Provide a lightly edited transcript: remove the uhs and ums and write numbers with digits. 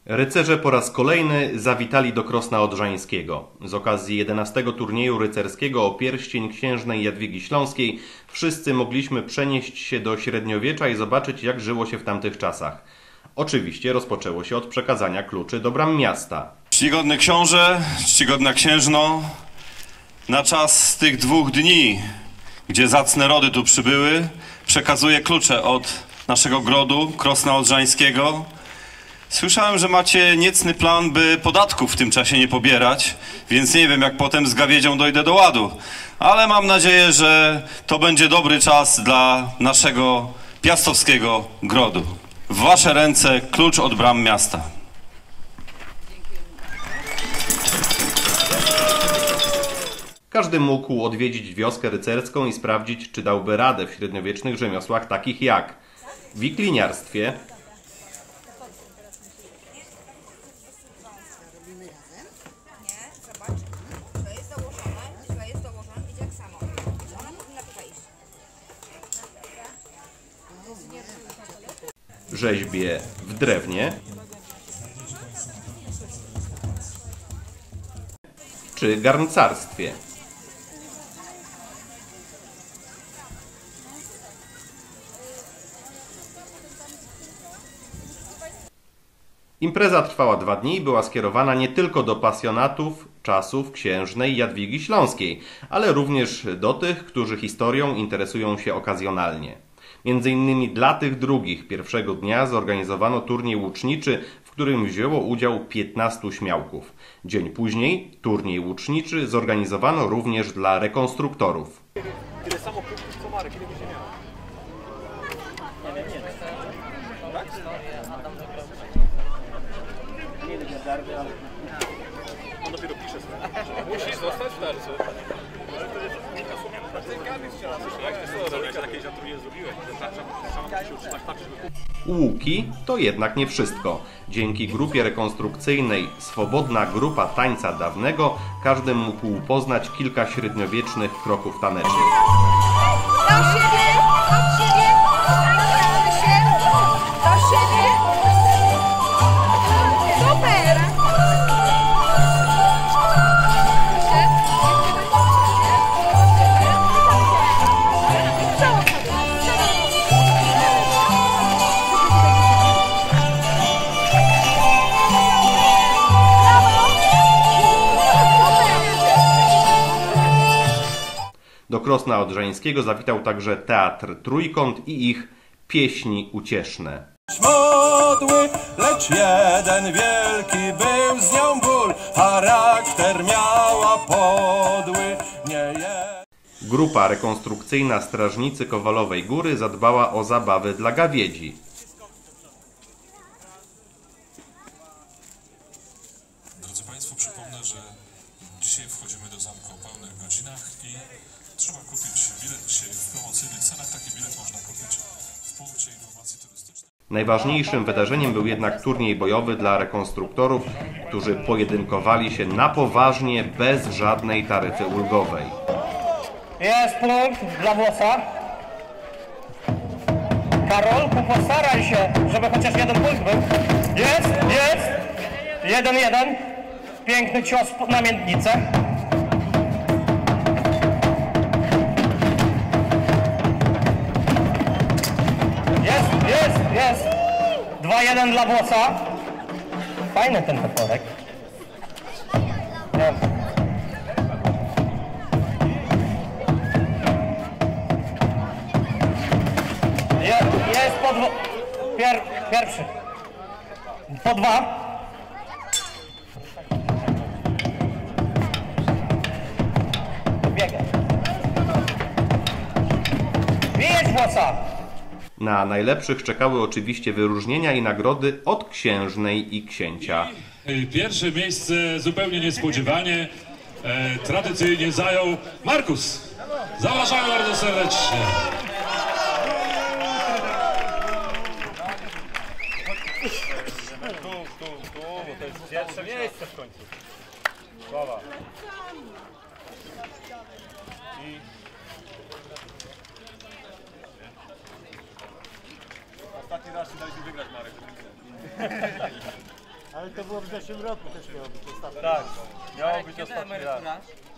Rycerze po raz kolejny zawitali do Krosna Odrzańskiego. Z okazji 11. turnieju rycerskiego o pierścień księżnej Jadwigi Śląskiej wszyscy mogliśmy przenieść się do średniowiecza i zobaczyć, jak żyło się w tamtych czasach. Oczywiście rozpoczęło się od przekazania kluczy do bram miasta. Czcigodny książę, czcigodna księżno, na czas tych 2 dni, gdzie zacne rody tu przybyły, przekazuję klucze od naszego grodu, Krosna Odrzańskiego. Słyszałem, że macie niecny plan, by podatków w tym czasie nie pobierać, więc nie wiem, jak potem z gawiedzią dojdę do ładu. Ale mam nadzieję, że to będzie dobry czas dla naszego piastowskiego grodu. W wasze ręce klucz od bram miasta. Każdy mógł odwiedzić wioskę rycerską i sprawdzić, czy dałby radę w średniowiecznych rzemiosłach takich jak wikliniarstwie, rzeźbie w drewnie czy garncarstwie. Impreza trwała 2 dni i była skierowana nie tylko do pasjonatów czasów księżnej Jadwigi Śląskiej, ale również do tych, którzy historią interesują się okazjonalnie. Między innymi dla tych drugich pierwszego dnia zorganizowano turniej łuczniczy, w którym wzięło udział 15 śmiałków. Dzień później turniej łuczniczy zorganizowano również dla rekonstruktorów. Tyle samo punktów co Marek, ile byś nie miał? Tak? On dopiero pisze sobie. Musisz zostać w tarczy. Ale to jest Łuki to jednak nie wszystko. Dzięki grupie rekonstrukcyjnej Swobodna Grupa Tańca Dawnego każdy mógł poznać kilka średniowiecznych kroków tanecznych. Do siebie, od siebie, do siebie. Super! Do Krosna Odrzańskiego zawitał także Teatr Trójkąt i ich pieśni ucieszne. Modły, lecz jeden wielki był z nią ból, charakter miała podły, nie jest. Grupa rekonstrukcyjna Strażnicy Kowalowej Góry zadbała o zabawy dla gawiedzi. Drodzy Państwo, przypomnę, że dzisiaj wchodzimy do zamku o pełnych godzinach i trzeba kupić bilet dzisiaj w promocyjnych cenach. Taki bilet można kupić w punkcie informacji turystycznej. Najważniejszym wydarzeniem był jednak turniej bojowy dla rekonstruktorów, którzy pojedynkowali się na poważnie, bez żadnej taryfy ulgowej. Jest punkt dla włosa. Karolku, postaraj się, żeby chociaż jeden punkt był. Jest, jest. 1-1. Piękny cios na miednicę. Jest. 2-1 dla włosa. Fajny ten toporek. Jest pierwszy. Po 2. Biega. Bijesz włosa. Na najlepszych czekały oczywiście wyróżnienia i nagrody od księżnej i księcia. Pierwsze miejsce zupełnie niespodziewanie, tradycyjnie zajął Markus. Zapraszamy bardzo serdecznie. Tu, bo to jest pierwsze miejsce w końcu. Sława. I ostatni raz ci daliśmy wygrać, Marek. Ale Ale to było w zeszłym roku też miało być ostatni Tak, raz. miało być ostatni raz.